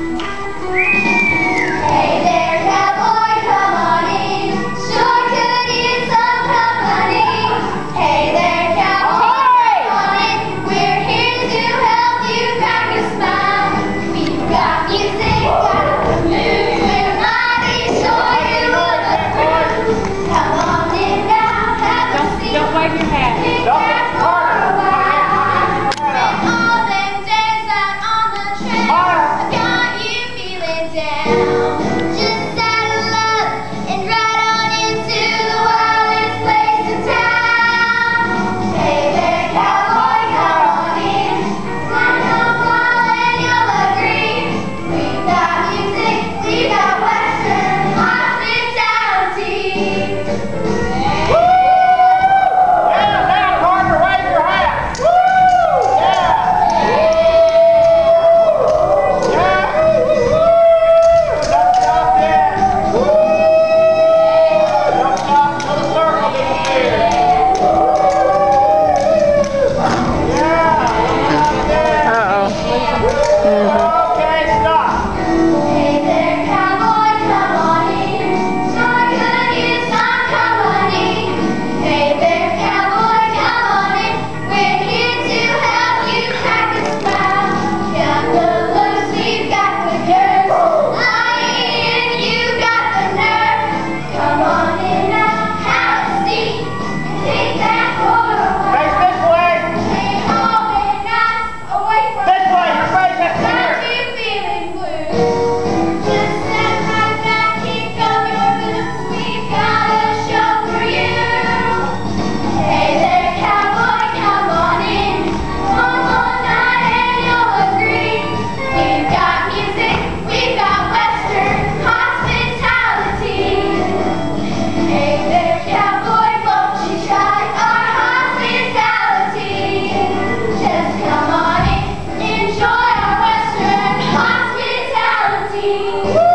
Hey there, cowboy, come on in. Sure could use some company. Hey there, cowboy, come on in. We're here to help you crack a smile. We've got music, got the moves. We're mighty sure you will approve. Come on in now, have a seat. Don't wipe your hat. Be there for a while. Spend all them days out on the trail. I've got you feeling down. Just saddle up and ride on into the wildest place in town. Hey there, cowboy, come on in. Stand up while and you'll agree. We've got music, we've got western hospitality. Hey there, cowboy, come on in. Sure could use some company. Hey there, cowboy, come on in. We're here to help you crack a smile. Got the looks, we've got the girls. Lying, you got the nerve. Come on in now, have a seat, and take that for a while. Take all the nights away from got you feeling blue. Just sit right back, kick up your boots. We've got a show for you. Hey there, cowboy, come on in. One more night and you'll agree. We've got music, we've got western hospitality. Hey there, cowboy, won't you try our hospitality? Just come on in, enjoy our western hospitality.